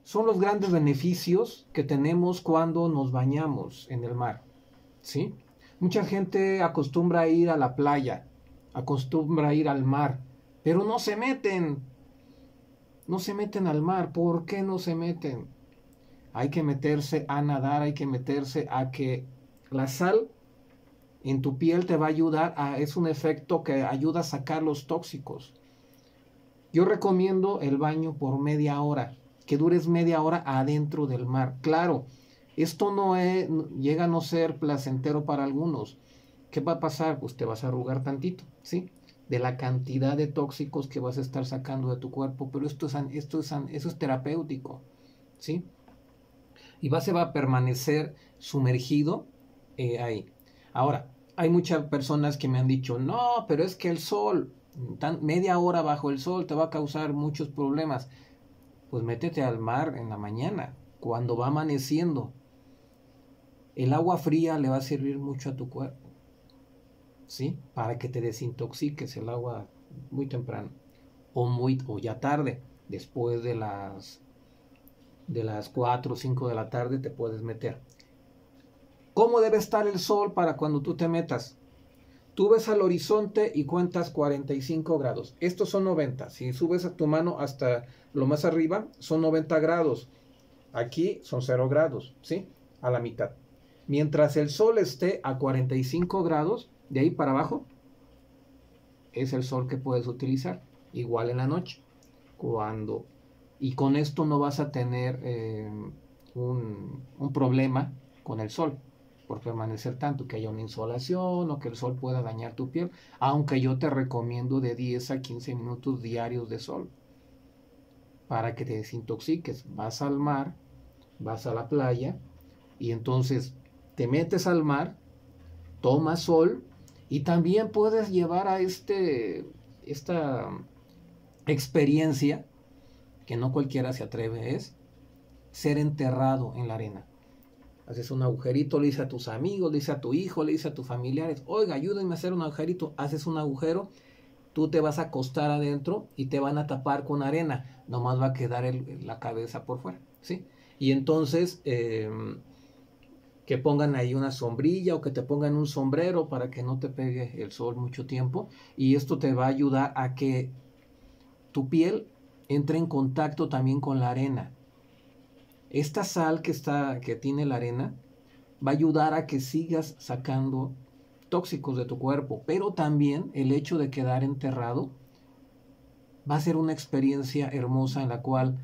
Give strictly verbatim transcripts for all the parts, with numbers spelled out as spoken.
son los grandes beneficios que tenemos cuando nos bañamos en el mar, ¿sí? Mucha gente acostumbra a ir a la playa, acostumbra a ir al mar, pero no se meten, no se meten al mar. ¿Por qué no se meten? Hay que meterse a nadar, hay que meterse a que la sal en tu piel te va a ayudar, a, es un efecto que ayuda a sacar los tóxicos. Yo recomiendo el baño por media hora, que dures media hora adentro del mar. Claro, esto no es, llega a no ser placentero para algunos. ¿Qué va a pasar? Pues te vas a arrugar tantito, ¿sí? De la cantidad de tóxicos que vas a estar sacando de tu cuerpo, pero esto es, esto es, eso es terapéutico, ¿sí? Y va, se va a permanecer sumergido eh, ahí. Ahora, hay muchas personas que me han dicho, no, pero es que el sol, tan, media hora bajo el sol te va a causar muchos problemas. Pues métete al mar en la mañana, cuando va amaneciendo. El agua fría le va a servir mucho a tu cuerpo, ¿sí? Para que te desintoxiques el agua muy temprano o, muy, o ya tarde, después de las, de las cuatro o cinco de la tarde te puedes meter. ¿Cómo debe estar el sol para cuando tú te metas? Tú ves al horizonte y cuentas cuarenta y cinco grados. Estos son noventa. Si subes a tu mano hasta lo más arriba, son noventa grados. Aquí son cero grados, ¿sí? A la mitad. Mientras el sol esté a cuarenta y cinco grados, de ahí para abajo, es el sol que puedes utilizar. Igual en la noche. Cuando, y con esto no vas a tener eh, un, un problema con el sol por permanecer tanto, que haya una insolación o que el sol pueda dañar tu piel, aunque yo te recomiendo de diez a quince minutos diarios de sol para que te desintoxiques. Vas al mar, vas a la playa y entonces te metes al mar, tomas sol y también puedes llevar a este esta experiencia que no cualquiera se atreve, es ser enterrado en la arena. Haces un agujerito, le dices a tus amigos, le dices a tu hijo, le dices a tus familiares, oiga, ayúdenme a hacer un agujerito. Haces un agujero, tú te vas a acostar adentro y te van a tapar con arena. Nomás va a quedar el, la cabeza por fuera, ¿sí? Y entonces, eh, que pongan ahí una sombrilla o que te pongan un sombrero para que no te pegue el sol mucho tiempo. Y esto te va a ayudar a que tu piel entre en contacto también con la arena. Esta sal que, está, que tiene la arena va a ayudar a que sigas sacando tóxicos de tu cuerpo, pero también el hecho de quedar enterrado va a ser una experiencia hermosa en la cual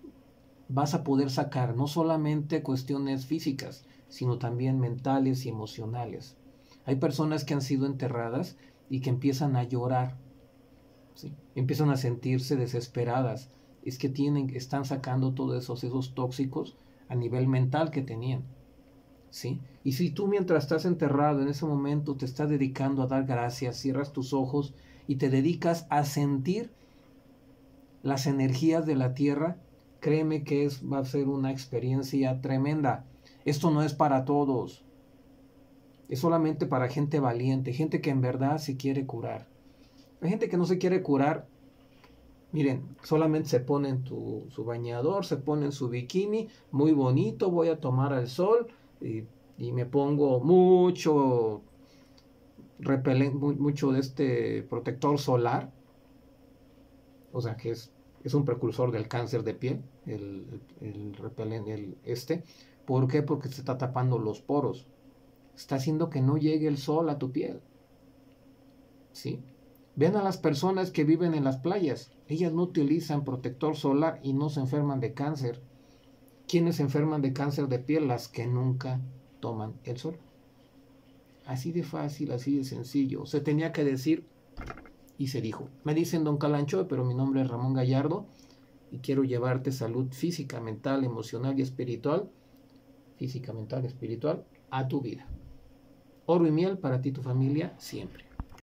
vas a poder sacar no solamente cuestiones físicas, sino también mentales y emocionales. Hay personas que han sido enterradas y que empiezan a llorar, ¿sí? Empiezan a sentirse desesperadas. Es que tienen, están sacando todos esos, esos tóxicos a nivel mental que tenían, ¿sí? Y si tú mientras estás enterrado en ese momento te estás dedicando a dar gracias, cierras tus ojos y te dedicas a sentir las energías de la tierra, créeme que es, va a ser una experiencia tremenda. Esto no es para todos, es solamente para gente valiente, gente que en verdad se quiere curar. Hay gente que no se quiere curar. Miren, solamente se ponen tu, su bañador, se ponen su bikini, muy bonito, voy a tomar al sol y, y me pongo mucho repelente, mucho de este protector solar, o sea que es, es un precursor del cáncer de piel, el, el, el repelente, el este. ¿Por qué? Porque se está tapando los poros, está haciendo que no llegue el sol a tu piel, ¿sí? Ven a las personas que viven en las playas. Ellas no utilizan protector solar y no se enferman de cáncer. ¿Quiénes se enferman de cáncer de piel? Las que nunca toman el sol. Así de fácil, así de sencillo. Se tenía que decir y se dijo. Me dicen Don Calancho, pero mi nombre es Ramón Gallardo y quiero llevarte salud física, mental, emocional y espiritual, física, mental, espiritual, a tu vida. Oro y miel para ti y tu familia siempre.